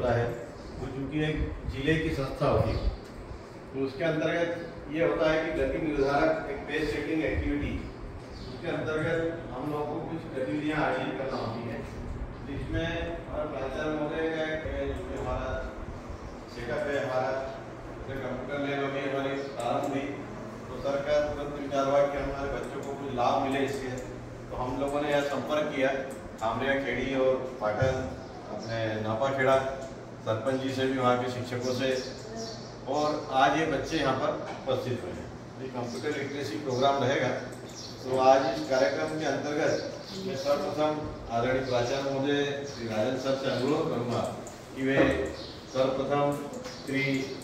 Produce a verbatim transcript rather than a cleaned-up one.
होता है वो चूँकि एक जिले की संस्था होती है, तो उसके अंतर्गत ये होता है कि गति निर्धारक एक पेज सेटिंग एक्टिविटी, उसके अंतर्गत हम लोगों को कुछ गतिविधियाँ आयोजित करना होती है, जिसमें हमारा प्राचार्य महोदय का एक जिसमें हमारा सेटअप है, हमारा कंप्यूटर लैब अभी हमारी प्रारंभ हुई, तो सर का तुरंत विचार हुआ कि हमारे बच्चों को कुछ लाभ मिले इससे, तो हम लोगों ने यह संपर्क किया खामरिया खेड़ी और पाटन अपने नापा खेड़ा सरपंच जी से भी, वहाँ के शिक्षकों से, और आज ये बच्चे यहाँ पर उपस्थित हुए हैं। ये कंप्यूटर लिटरेसी प्रोग्राम रहेगा, तो आज इस कार्यक्रम के अंतर्गत मैं सर्वप्रथम आदरणीय प्राचार्य महोदय श्री राजन सर से अनुरोध करूँगा कि वे सर्वप्रथम श्री